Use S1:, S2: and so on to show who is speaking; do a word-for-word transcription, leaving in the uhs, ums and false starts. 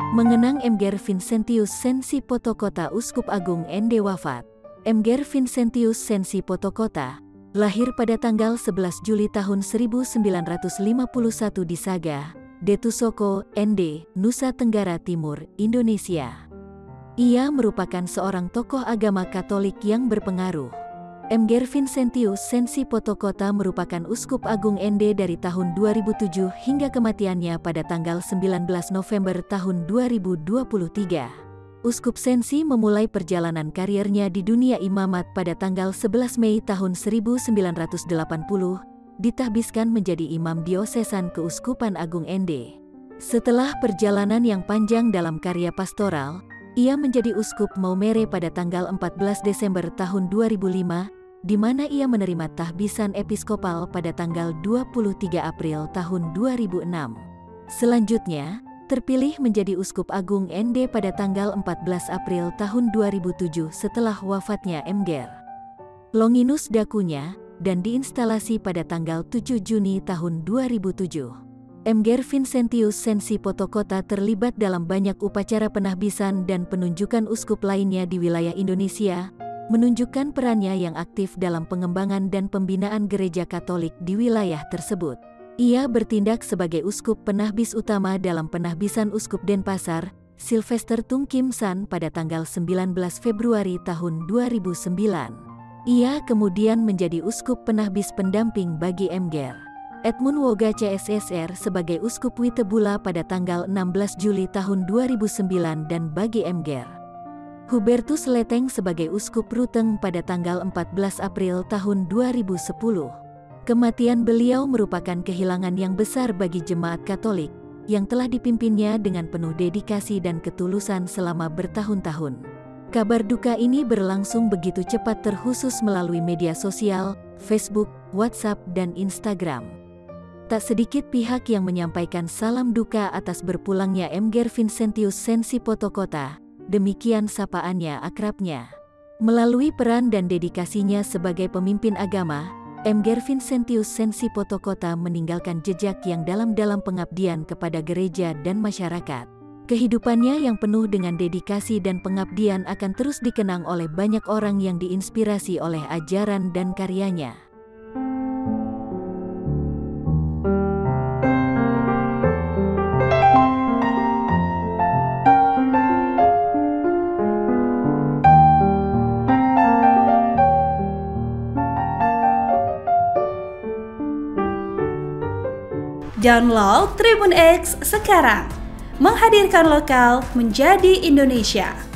S1: Mengenang Mgr Vincentius Sensi Potokota Uskup Agung N D wafat. Mgr Vincentius Sensi Potokota lahir pada tanggal sebelas Juli tahun seribu sembilan ratus lima puluh satu di Saga, Detusoko, N D, Nusa Tenggara Timur, Indonesia. Ia merupakan seorang tokoh agama Katolik yang berpengaruh. Mgr Vincentius Sensi Potokota merupakan Uskup Agung N D dari tahun dua ribu tujuh hingga kematiannya pada tanggal sembilan belas November tahun dua ribu dua puluh tiga. Uskup Sensi memulai perjalanan karirnya di dunia imamat pada tanggal sebelas Mei tahun seribu sembilan ratus delapan puluh, ditahbiskan menjadi imam diosesan Keuskupan Agung N D. Setelah perjalanan yang panjang dalam karya pastoral, ia menjadi Uskup Maumere pada tanggal empat belas Desember tahun dua ribu lima, di mana ia menerima tahbisan episkopal pada tanggal dua puluh tiga April tahun dua ribu enam. Selanjutnya, terpilih menjadi Uskup Agung N D pada tanggal empat belas April tahun dua ribu tujuh setelah wafatnya Mgr Longinus Dakunya, dan diinstalasi pada tanggal tujuh Juni tahun dua ribu tujuh. Mgr Vincentius Sensi Potokota terlibat dalam banyak upacara penahbisan dan penunjukan uskup lainnya di wilayah Indonesia, menunjukkan perannya yang aktif dalam pengembangan dan pembinaan gereja Katolik di wilayah tersebut. Ia bertindak sebagai uskup penahbis utama dalam penahbisan Uskup Denpasar, Sylvester Tung Kim San pada tanggal sembilan belas Februari tahun dua ribu sembilan. Ia kemudian menjadi uskup penahbis pendamping bagi Mgr Edmund Woga C S S R sebagai Uskup Witebula pada tanggal enam belas Juli tahun dua ribu sembilan dan bagi Mgr Hubertus Leteng sebagai Uskup Ruteng pada tanggal empat belas April tahun dua ribu sepuluh. Kematian beliau merupakan kehilangan yang besar bagi jemaat Katolik, yang telah dipimpinnya dengan penuh dedikasi dan ketulusan selama bertahun-tahun. Kabar duka ini berlangsung begitu cepat terkhusus melalui media sosial, Facebook, WhatsApp, dan Instagram. Tak sedikit pihak yang menyampaikan salam duka atas berpulangnya Mgr Vincentius Sensi Potokota. Demikian sapaannya akrabnya. Melalui peran dan dedikasinya sebagai pemimpin agama, Mgr Vincentius Sensi Potokota meninggalkan jejak yang dalam dalam pengabdian kepada gereja dan masyarakat. Kehidupannya yang penuh dengan dedikasi dan pengabdian akan terus dikenang oleh banyak orang yang diinspirasi oleh ajaran dan karyanya.
S2: Download Tribun X sekarang, menghadirkan lokal menjadi Indonesia.